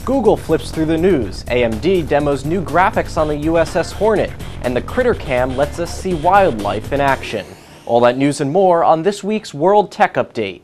Google flips through the news, AMD demos new graphics on the USS Hornet, and the Critter Cam lets us see wildlife in action. All that news and more on this week's World Tech Update.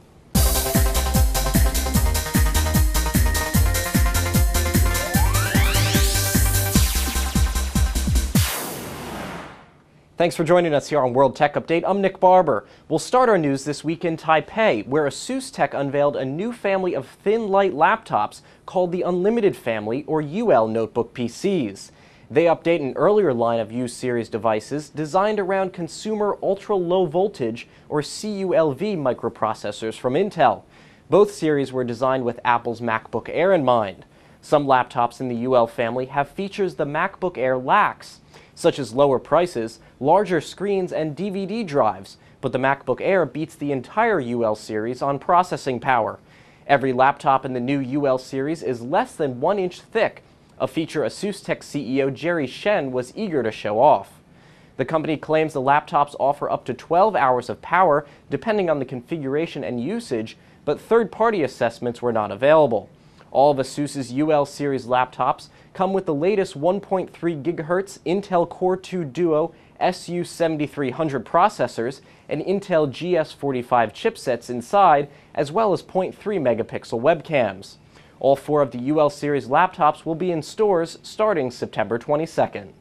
Thanks for joining us here on World Tech Update. I'm Nick Barber. We'll start our news this week in Taipei, where Asustek unveiled a new family of thin, light laptops called the Unlimited family, or UL notebook PCs. They update an earlier line of U-series devices designed around consumer ultra-low voltage, or CULV, microprocessors from Intel. Both series were designed with Apple's MacBook Air in mind. Some laptops in the UL family have features the MacBook Air lacks, such as lower prices, larger screens, and DVD drives, but the MacBook Air beats the entire UL series on processing power. Every laptop in the new UL series is less than 1 inch thick, a feature Asustek CEO Jerry Shen was eager to show off. The company claims the laptops offer up to 12 hours of power, depending on the configuration and usage, but third-party assessments were not available. All of Asus's UL series laptops come with the latest 1.3 GHz Intel Core 2 Duo SU7300 processors and Intel GS45 chipsets inside, as well as 0.3 megapixel webcams. All 4 of the UL series laptops will be in stores starting September 22nd.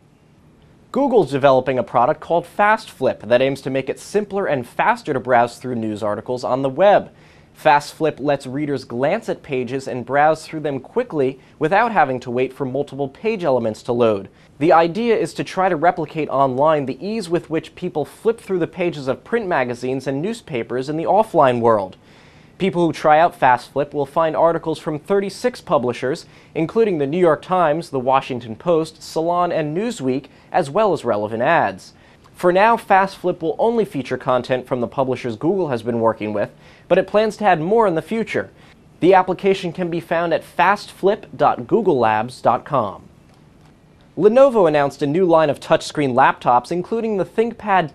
Google's developing a product called Fast Flip that aims to make it simpler and faster to browse through news articles on the web. Fast Flip lets readers glance at pages and browse through them quickly without having to wait for multiple page elements to load. The idea is to try to replicate online the ease with which people flip through the pages of print magazines and newspapers in the offline world. People who try out Fast Flip will find articles from 36 publishers, including the New York Times, the Washington Post, Salon, and Newsweek, as well as relevant ads. For now, Fast Flip will only feature content from the publishers Google has been working with, but it plans to add more in the future. The application can be found at fastflip.googlelabs.com. Lenovo announced a new line of touchscreen laptops, including the ThinkPad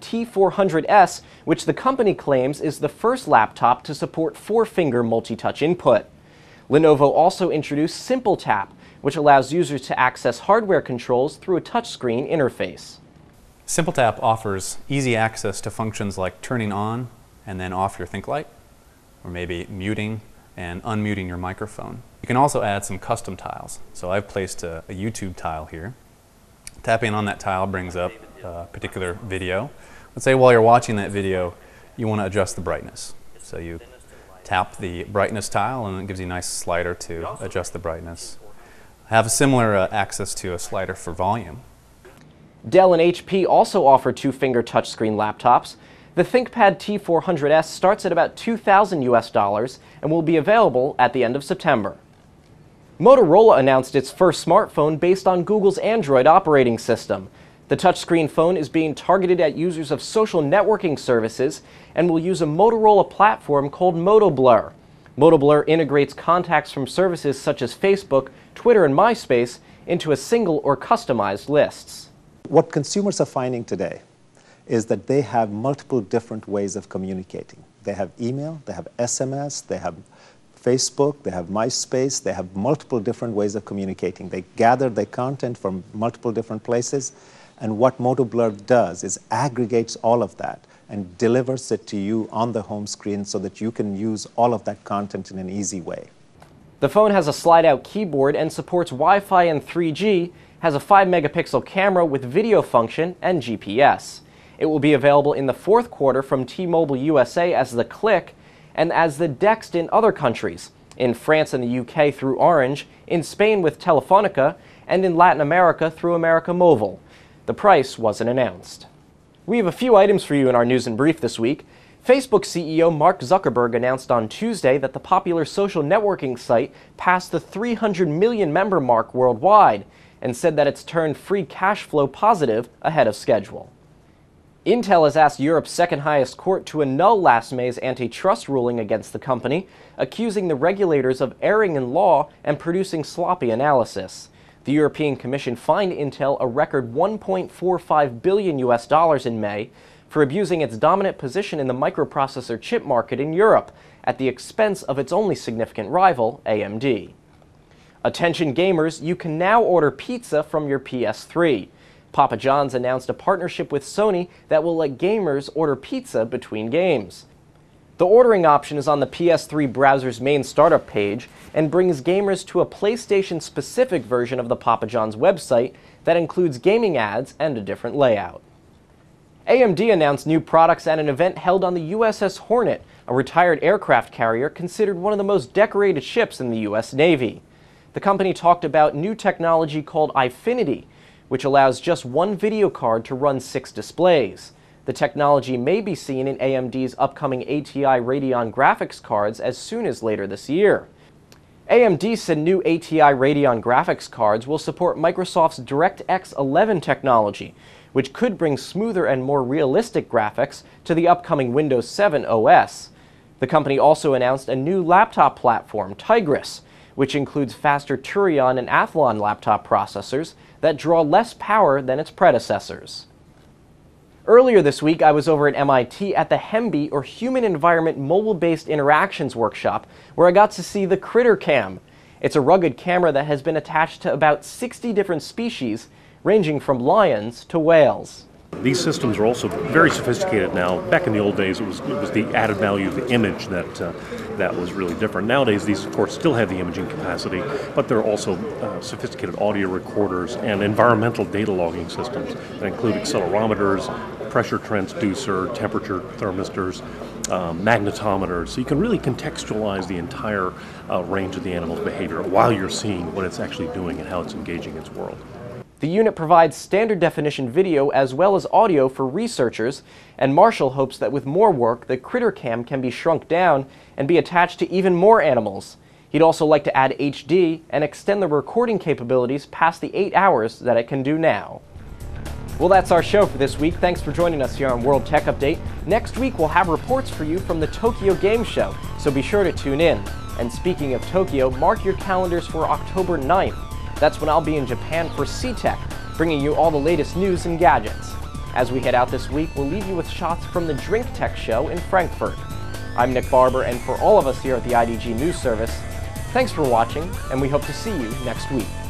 T400S, which the company claims is the first laptop to support 4-finger multi-touch input. Lenovo also introduced Simple Tap, which allows users to access hardware controls through a touchscreen interface. Simple Tap offers easy access to functions like turning on and then off your ThinkLight, or maybe muting and unmuting your microphone. You can also add some custom tiles. So I've placed a YouTube tile here. Tapping on that tile brings up a particular video. Let's say while you're watching that video, you want to adjust the brightness. So you tap the brightness tile and it gives you a nice slider to adjust the brightness. I have a similar access to a slider for volume. Dell and HP also offer 2-finger touchscreen laptops. The ThinkPad T400S starts at about $2,000 and will be available at the end of September. Motorola announced its first smartphone based on Google's Android operating system. The touchscreen phone is being targeted at users of social networking services and will use a Motorola platform called MotoBlur. MotoBlur integrates contacts from services such as Facebook, Twitter, and MySpace into a single or customized lists. What consumers are finding today is that they have multiple different ways of communicating. They have email, they have SMS, they have Facebook, they have MySpace, they have multiple different ways of communicating. They gather their content from multiple different places, and what MotoBlur does is aggregates all of that and delivers it to you on the home screen so that you can use all of that content in an easy way. The phone has a slide-out keyboard and supports Wi-Fi and 3G, has a 5-megapixel camera with video function and GPS. It will be available in the 4th quarter from T-Mobile USA as the Click and as the Dext in other countries, in France and the UK through Orange, in Spain with Telefonica, and in Latin America through America Mobile. The price wasn't announced. We have a few items for you in our news and brief this week. Facebook CEO Mark Zuckerberg announced on Tuesday that the popular social networking site passed the 300 million member mark worldwide, and said that it's turned free cash flow positive ahead of schedule. Intel has asked Europe's second highest court to annul last May's antitrust ruling against the company, accusing the regulators of erring in law and producing sloppy analysis. The European Commission fined Intel a record $1.45 billion in May for abusing its dominant position in the microprocessor chip market in Europe at the expense of its only significant rival, AMD. Attention gamers, you can now order pizza from your PS3. Papa John's announced a partnership with Sony that will let gamers order pizza between games. The ordering option is on the PS3 browser's main startup page and brings gamers to a PlayStation-specific version of the Papa John's website that includes gaming ads and a different layout. AMD announced new products at an event held on the USS Hornet, a retired aircraft carrier considered one of the most decorated ships in the U.S. Navy. The company talked about new technology called Eyefinity, which allows just one video card to run 6 displays. The technology may be seen in AMD's upcoming ATI Radeon graphics cards as soon as later this year. AMD said new ATI Radeon graphics cards will support Microsoft's DirectX 11 technology, which could bring smoother and more realistic graphics to the upcoming Windows 7 OS. The company also announced a new laptop platform, Tigris, which includes faster Turion and Athlon laptop processors that draw less power than its predecessors. Earlier this week, I was over at MIT at the HEMBI, or Human Environment Mobile-Based Interactions workshop, where I got to see the Critter Cam. It's a rugged camera that has been attached to about 60 different species, ranging from lions to whales. These systems are also very sophisticated now. Back in the old days, it was the added value of the image that was really different. Nowadays, these, of course, still have the imaging capacity, but they're also sophisticated audio recorders and environmental data logging systems that include accelerometers, pressure transducer, temperature thermistors, magnetometers. So you can really contextualize the entire range of the animal's behavior while you're seeing what it's actually doing and how it's engaging its world. The unit provides standard definition video as well as audio for researchers, and Marshall hopes that with more work, the Critter Cam can be shrunk down and be attached to even more animals. He'd also like to add HD and extend the recording capabilities past the 8 hours that it can do now. Well, that's our show for this week. Thanks for joining us here on World Tech Update. Next week, we'll have reports for you from the Tokyo Game Show, so be sure to tune in. And speaking of Tokyo, mark your calendars for October 9th. That's when I'll be in Japan for C-Tech, bringing you all the latest news and gadgets. As we head out this week, we'll leave you with shots from the Drink Tech show in Frankfurt. I'm Nick Barber, and for all of us here at the IDG News Service, thanks for watching, and we hope to see you next week.